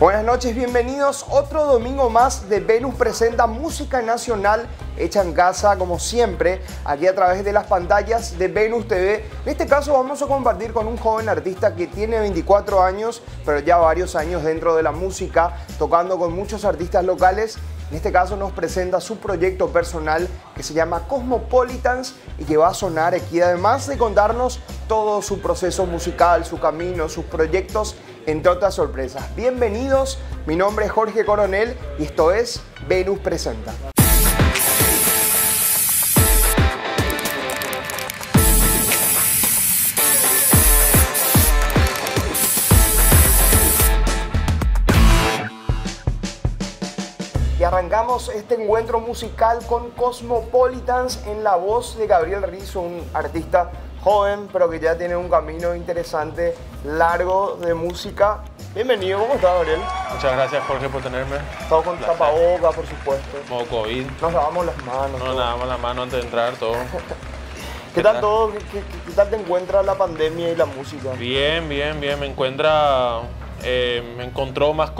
Buenas noches, bienvenidos otro domingo más de Venus Presenta Música Nacional hecha en casa, como siempre, aquí a través de las pantallas de Venus TV. En este caso vamos a compartir con un joven artista que tiene 24 años, pero ya varios años dentro de la música, tocando con muchos artistas locales. En este caso nos presenta su proyecto personal que se llama Cosmopolitans y que va a sonar aquí, además de contarnos todo su proceso musical, su camino, sus proyectos, entre otras sorpresas. Bienvenidos, mi nombre es Jorge Coronel y esto es Venus Presenta. Y arrancamos este encuentro musical con Cosmopolitans en la voz de Gabriel Rizzo, un artista joven, pero que ya tiene un camino interesante, largo de música. Bienvenido, ¿cómo estás, Gabriel? Muchas gracias, Jorge, por tenerme. Estamos con tapabocas, por supuesto. Modo COVID. Nos lavamos las manos. Nos lavamos las manos antes de entrar, todo. ¿Qué tal todo? ¿Qué tal te encuentra la pandemia y la música? Bien. Me encontró más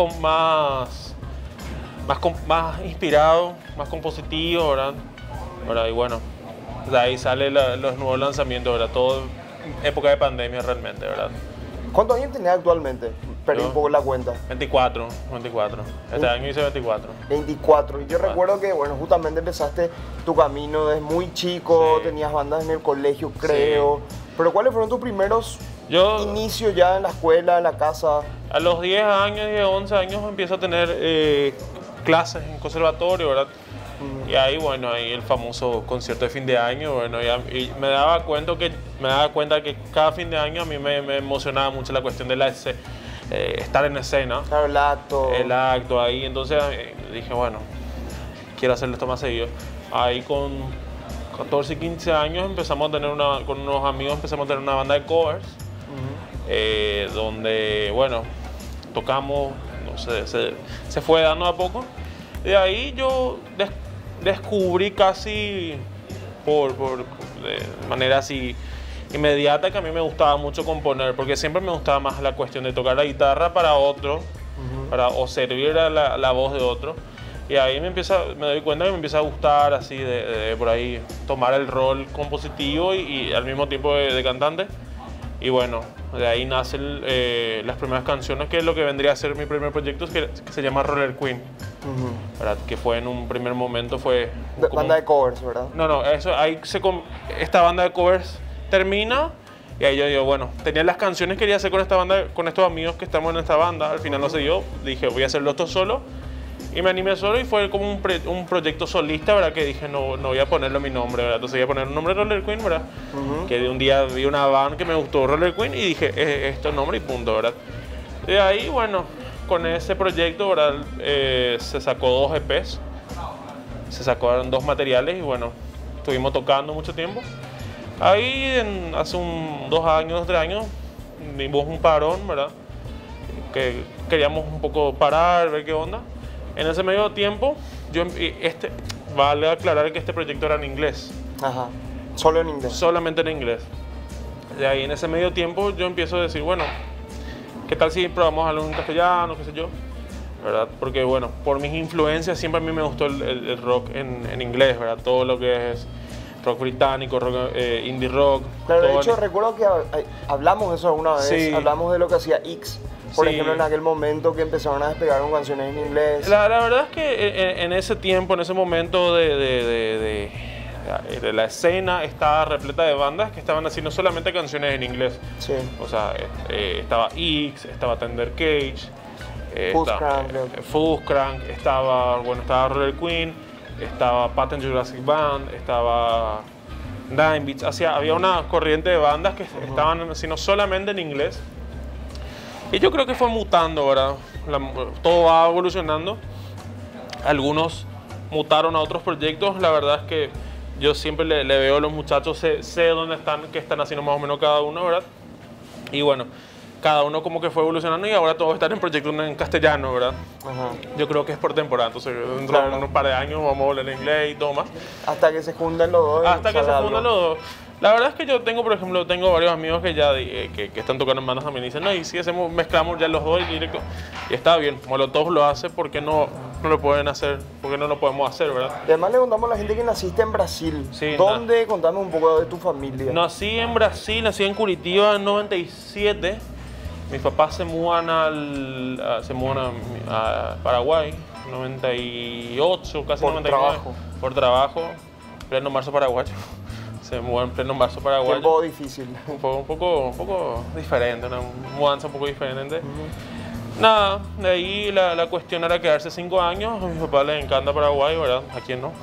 inspirado, más compositivo, ¿verdad? Y bueno, de ahí salen los nuevos lanzamientos, ¿verdad? Todo época de pandemia realmente, ¿verdad? ¿Cuántos años tenés actualmente? Perdí un poco la cuenta. 24. Este año hice 24. 24. Y yo recuerdo que, bueno, justamente empezaste tu camino desde muy chico, sí. Tenías bandas en el colegio, creo. Sí. Pero ¿cuáles fueron tus primeros inicios ya en la escuela, en la casa? A los 10 años y 11 años empiezo a tener clases en conservatorio, ¿verdad? Y ahí, bueno, ahí el famoso concierto de fin de año, bueno, y me daba cuenta que cada fin de año a mí me emocionaba mucho la cuestión de estar en escena. Claro, el acto. El acto ahí, entonces dije, bueno, quiero hacerlo esto más seguido. Ahí con 14 y 15 años empezamos a tener con unos amigos empezamos a tener una banda de covers, donde, bueno, tocamos, no sé, se fue dando a poco. De ahí yo descubrí casi de manera así inmediata que a mí me gustaba mucho componer, porque siempre me gustaba más la cuestión de tocar la guitarra para otro, o servir a la voz de otro. Y ahí me doy cuenta que me empieza a gustar así de por ahí tomar el rol compositivo y al mismo tiempo de cantante. Y bueno, de ahí nacen las primeras canciones, que es lo que vendría a ser mi primer proyecto, que se llama Roller Queen. ¿Verdad? Que fue en un primer momento banda de covers, ¿verdad? No, esta banda de covers termina y ahí yo digo, bueno, tenía las canciones que quería hacer con esta banda, con estos amigos que estamos en esta banda, al final no se dio, dije voy a hacerlo esto solo y me animé solo y fue como un proyecto solista, ¿verdad? Que dije no voy a ponerlo mi nombre, ¿verdad? Entonces voy a poner un nombre Roller Queen, ¿verdad? Que de un día vi una banda que me gustó, Roller Queen, y dije esto es nombre y punto, ¿verdad? De ahí, bueno, con ese proyecto, ¿verdad? Se sacó 2 EPs, se sacaron 2 materiales y bueno, estuvimos tocando mucho tiempo. Ahí hace 2 años, 3 años, dimos un parón, ¿verdad? Que queríamos un poco parar, ver qué onda. En ese medio tiempo, vale aclarar que este proyecto era en inglés. Ajá, solo en inglés. Solamente en inglés. De ahí en ese medio tiempo yo empiezo a decir, bueno, ¿qué tal si probamos algo en castellano, qué sé yo? ¿Verdad? Porque bueno, por mis influencias siempre a mí me gustó el rock en inglés, ¿verdad? Todo lo que es rock británico, rock, indie rock. Claro, de hecho recuerdo que hablamos de eso alguna vez, sí. Hablamos de lo que hacía X, por ejemplo, en aquel momento que empezaron a despegar con canciones en inglés. La verdad es que en ese tiempo, en ese momento de la escena estaba repleta de bandas que estaban haciendo solamente canciones en inglés. Sí. O sea, estaba X, estaba Tender Cage, Fuzzcrank, estaba Roller Queen, estaba Patent Jurassic Band, estaba Nine Beats. Había una corriente de bandas que estaban haciendo solamente en inglés. Y yo creo que fue mutando, ¿verdad? Todo va evolucionando. Algunos mutaron a otros proyectos. La verdad es que yo siempre le veo a los muchachos, sé dónde están, qué están haciendo más o menos cada uno, ¿verdad? Y bueno, cada uno como que fue evolucionando y ahora todos están en proyectos en castellano, ¿verdad? Ajá. Yo creo que es por temporada, entonces dentro de unos par de años vamos a volver en inglés y todo más. Hasta que se junten los dos. Hasta que se junten los dos. La verdad es que yo tengo, por ejemplo, tengo varios amigos que ya que están tocando en bandas también y dicen, no, y si hacemos, mezclamos ya los dos y directo, y está bien, Molotov lo hace, ¿por qué no lo pueden hacer? ¿Por qué no lo podemos hacer, verdad? Y además le contamos a la gente que naciste en Brasil. Sí, ¿Dónde? Contame un poco de tu familia. Nací en Brasil, nací en Curitiba en 97. Mis papás se mudan a Paraguay, 98, casi Por 99. trabajo. Por trabajo, pleno marzo paraguayo. Se mudan en pleno marzo paraguayo. Tiempo difícil. Un poco diferente, una mudanza un poco diferente. Nada, de ahí la cuestión era quedarse 5 años. A mi papá le encanta Paraguay, ¿verdad? ¿A quién no?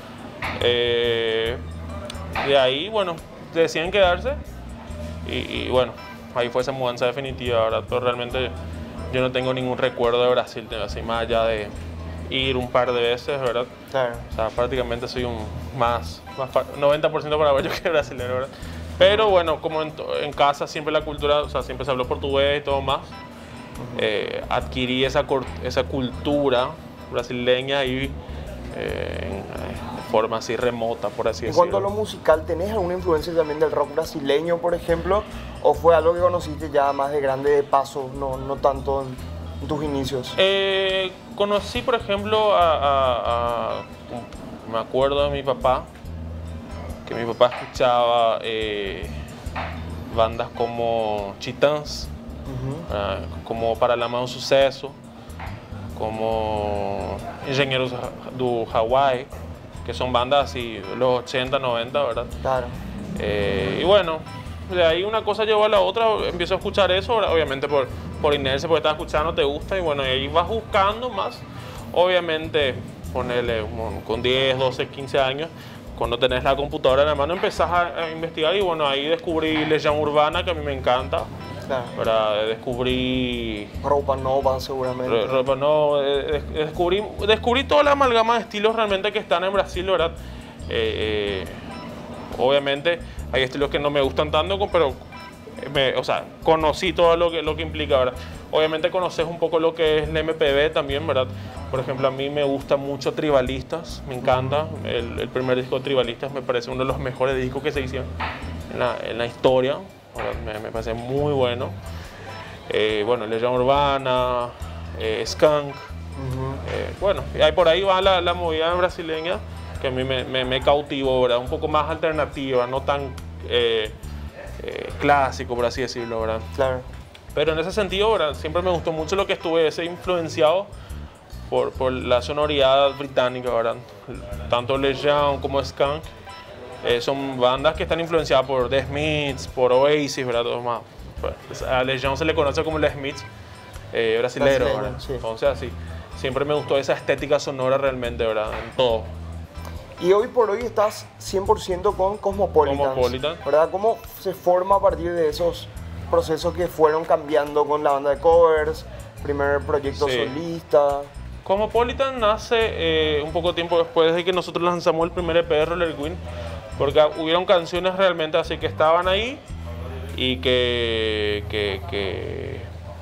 De ahí, bueno, deciden quedarse y bueno, ahí fue esa mudanza definitiva, ¿verdad? Pero realmente yo no tengo ningún recuerdo de Brasil, así más allá de ir un par de veces, ¿verdad? Claro. O sea, prácticamente soy un más 90% paraguayo que brasileño, ¿verdad? Pero bueno, como en casa siempre la cultura, o sea, siempre se habló portugués y todo más, adquirí esa cultura brasileña y en forma así remota, por así En decirlo. cuanto a lo musical, ¿tenés alguna influencia también del rock brasileño, por ejemplo? ¿O fue algo que conociste ya más de grande de paso, no tanto en tus inicios? Conocí, por ejemplo, me acuerdo de mi papá, que mi papá escuchaba bandas como Titãs, como Paralamas do Sucesso, como Engenheiros do Hawaii, que son bandas así, los 80, 90, ¿verdad? Claro. Y bueno, de ahí una cosa llevó a la otra, empiezo a escuchar eso, obviamente por inercia, porque estás escuchando, te gusta, y bueno, y ahí vas buscando más. Obviamente, ponerle con 10, 12, 15 años, cuando tenés la computadora en la mano, empezás a investigar, y bueno, ahí descubrí Legión Urbana, que a mí me encanta. Claro. ¿Verdad? Descubrí Roupa Nova, seguramente. no, descubrí toda la amalgama de estilos realmente que están en Brasil, ¿verdad? Obviamente hay estilos que no me gustan tanto, pero o sea, conocí todo lo que implica, ¿verdad? Obviamente conoces un poco lo que es la MPB también, ¿verdad? Por ejemplo, a mí me gusta mucho Tribalistas, me encanta. El primer disco de Tribalistas me parece uno de los mejores discos que se hicieron en la historia. Me parece muy bueno. Bueno, Legión Urbana, Skunk. Bueno, y ahí por ahí va la movida brasileña que a mí me cautivó, ¿verdad? Un poco más alternativa, no tan clásico, por así decirlo, ¿verdad? Claro. Pero en ese sentido, ¿verdad? Siempre me gustó mucho lo que estuve influenciado por la sonoridad británica, ¿verdad? Tanto Legión como Skunk. Son bandas que están influenciadas por The Smiths, por Oasis, ¿verdad? Pues, a Legión se le conoce como The Smiths brasilero, ¿verdad? Sí. Entonces así, siempre me gustó esa estética sonora realmente, ¿verdad? En todo. Y hoy por hoy estás 100% con Cosmopolitan, ¿verdad? ¿Cómo se forma a partir de esos procesos que fueron cambiando con la banda de covers, primer proyecto solista? Cosmopolitan nace un poco tiempo después de que nosotros lanzamos el primer EP de Roller Queen, porque hubieron canciones realmente así que estaban ahí y que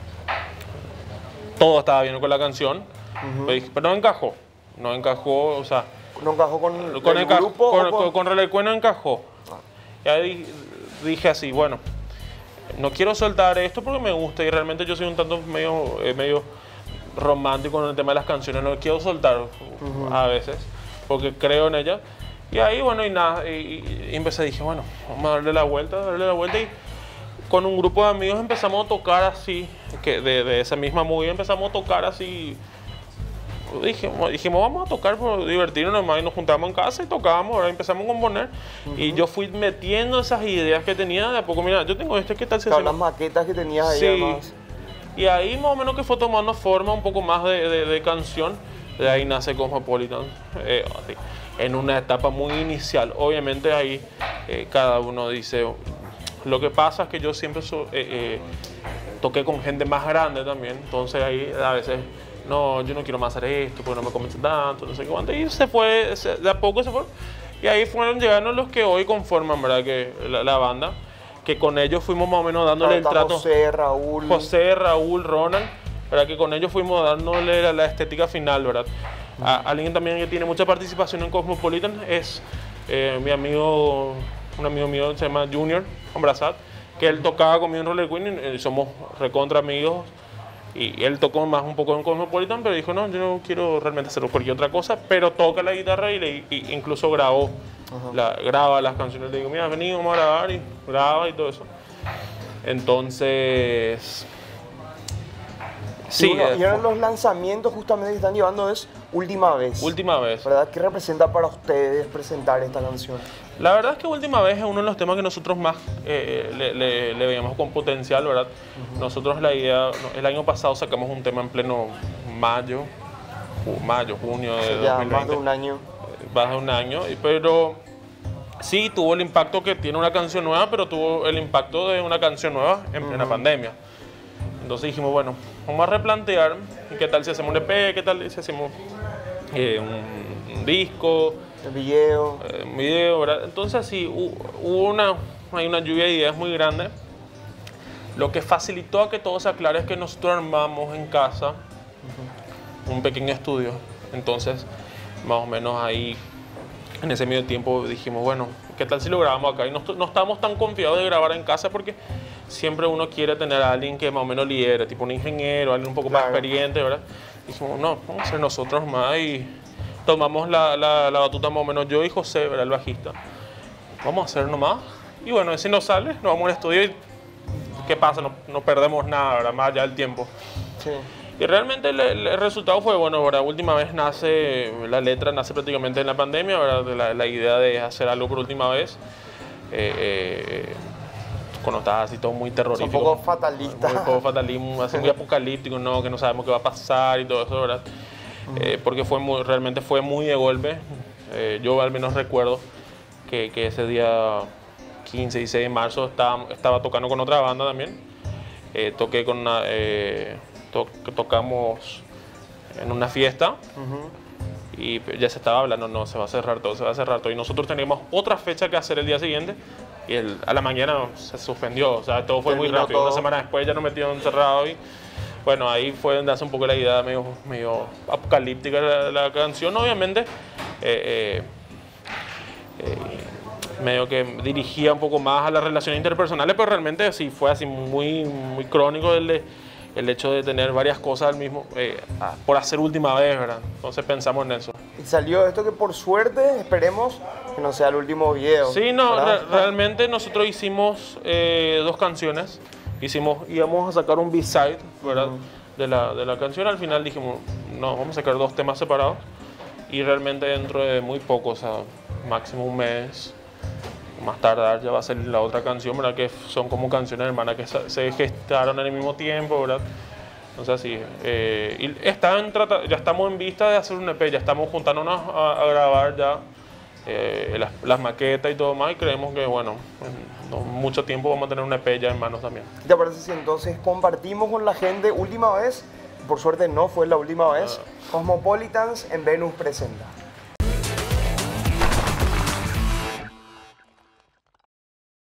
todo estaba bien con la canción, pero no encajó, o sea, ¿No encajó con el grupo? Con Roller Queen no encajó. Y ahí dije así, bueno, no quiero soltar esto porque me gusta y realmente yo soy un tanto medio romántico en el tema de las canciones, no quiero soltar a veces porque creo en ellas. Y ahí, bueno, y nada, y empecé, dije, bueno, vamos a darle la vuelta y con un grupo de amigos empezamos a tocar así, que de esa misma movida empezamos a tocar así. Dijimos, vamos a tocar por divertirnos nomás, y nos juntamos en casa y tocábamos, ahora empezamos a componer. Y yo fui metiendo esas ideas que tenía de a poco. Mira, yo tengo ¿qué tal si hacemos? Las maquetas que tenías ahí, sí. Además. Y ahí más o menos que fue tomando forma un poco más de canción. De ahí nace Cosmopolitan, en una etapa muy inicial. Obviamente ahí cada uno dice, lo que pasa es que yo siempre toqué con gente más grande también, entonces ahí a veces, no, yo no quiero más hacer esto porque no me convence tanto, no sé qué cuánto, y de a poco se fue. Y ahí fueron llegando los que hoy conforman, ¿verdad? Que la banda, que con ellos fuimos más o menos dándole el trato. José, Raúl, Ronald, ¿verdad? Que con ellos fuimos dándole la estética final, ¿verdad? Alguien también que tiene mucha participación en Cosmopolitan es mi amigo un amigo mío se llama Junior Ambrazat, que él tocaba conmigo en Roller Queen y somos recontra amigos. Y él tocó más un poco en Cosmopolitan, pero dijo, no, yo no quiero realmente hacer cualquier otra cosa, pero toca la guitarra y incluso grabó, graba las canciones. Le digo, mira, vení, vamos a grabar, y graba y todo eso. Entonces, sí. Y uno de los lanzamientos justamente que están llevando es Última Vez. Última Vez. ¿Verdad? ¿Qué representa para ustedes presentar esta canción? La verdad es que Última Vez es uno de los temas que nosotros más le veíamos con potencial, ¿verdad? Nosotros el año pasado sacamos un tema en pleno junio de 2020. Más de un año. Más de un año, pero sí tuvo el impacto que tiene una canción nueva, pero tuvo el impacto de una canción nueva en plena pandemia. Entonces dijimos, bueno, vamos a replantear qué tal si hacemos un EP, qué tal si hacemos un disco. El video. Un video, ¿verdad? Entonces sí, hay una lluvia de ideas muy grande. Lo que facilitó a que todo se aclare es que nosotros armamos en casa un pequeño estudio. Entonces, más o menos ahí, en ese medio tiempo dijimos, bueno, ¿qué tal si lo grabamos acá? Y no estábamos tan confiados de grabar en casa porque siempre uno quiere tener a alguien que más o menos lidere, tipo un ingeniero, alguien un poco más experiente, ¿verdad? Dijimos, no, vamos a ser nosotros más y tomamos la batuta más o menos yo y José, ¿verdad? El bajista. Vamos a hacer nomás. Y bueno, si nos sale, nos vamos al estudio y ¿qué pasa? No perdemos nada, ¿verdad? Más allá del tiempo. Sí. Y realmente el resultado fue bueno, ¿verdad? Última Vez la letra nace prácticamente en la pandemia, ¿verdad? De la idea de hacer algo por última vez. Cuando estaba así todo muy terrorífico. Un poco fatalista. Un poco fatalismo, así muy apocalíptico, ¿no? Que no sabemos qué va a pasar y todo eso, ¿verdad? Porque realmente fue muy de golpe. Yo al menos recuerdo que ese día 15 y 16 de marzo estaba tocando con otra banda también. Toqué con tocamos en una fiesta y ya se estaba hablando, no, se va a cerrar todo. Y nosotros teníamos otra fecha que hacer el día siguiente y a la mañana se suspendió, o sea, todo fue muy rápido. Una semana después ya nos metieron encerrados y bueno, ahí fue donde hace un poco la idea medio apocalíptica la canción, obviamente. Medio que dirigía un poco más a las relaciones interpersonales, pero realmente sí fue así muy crónico el hecho de tener varias cosas por hacer última vez, ¿verdad? Entonces pensamos en eso. Y salió esto que por suerte esperemos que no sea el último video. Sí, no, realmente nosotros hicimos 2 canciones. Íbamos a sacar un B-side, ¿verdad? De la canción. Al final dijimos, no, vamos a sacar 2 temas separados. Y realmente dentro de muy poco, o sea, máximo un mes, más tardar ya va a salir la otra canción, ¿verdad? Que son como canciones hermanas que se gestaron en el mismo tiempo, ¿verdad? Entonces así, y ya estamos en vista de hacer un EP, ya estamos juntándonos a grabar ya las maquetas y todo más y creemos que bueno, en no mucho tiempo vamos a tener un EP ya en manos también. ¿Te parece si entonces compartimos con la gente Última Vez? Por suerte no fue la última vez. Cosmopolitans en Venus presenta.